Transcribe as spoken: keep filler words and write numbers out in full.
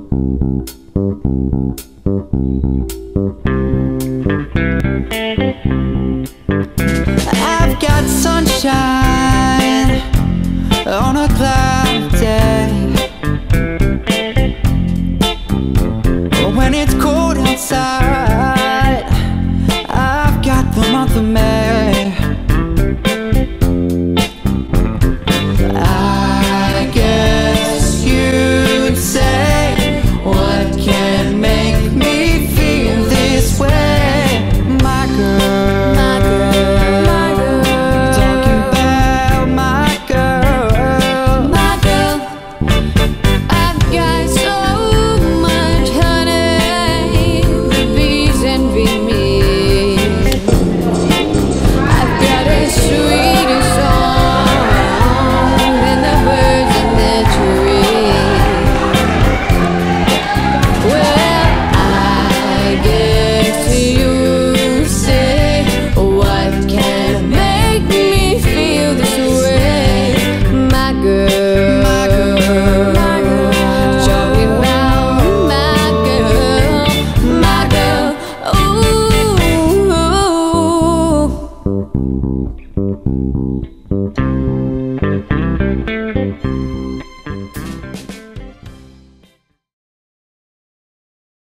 I've got sunshine on a cloudy day, but when it's cold outside, I've got the month of May. I guess you'd say, what can make me feel this way? My girl, my girl, my girl, talking about my girl, my girl. I've got so much honey, the bees envy me. I've got a sweeter song than the birds in the tree. Well, I guess you say, what can make me feel this way? My girl, my girl, my girl, talking about my girl, my girl. Ooh.